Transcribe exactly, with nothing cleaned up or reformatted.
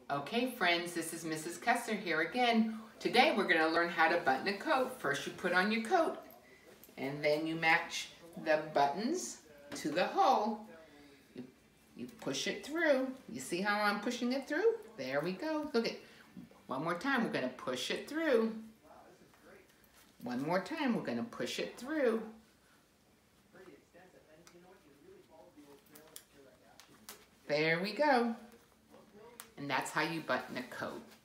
Okay friends, this is Missus Kessler here again. Today we're going to learn how to button a coat. First you put on your coat and then you match the buttons to the hole. You, you push it through. You see how I'm pushing it through? There we go. Look at, one more time we're going to push it through. One more time we're going to push it through. There we go. And that's how you button a coat.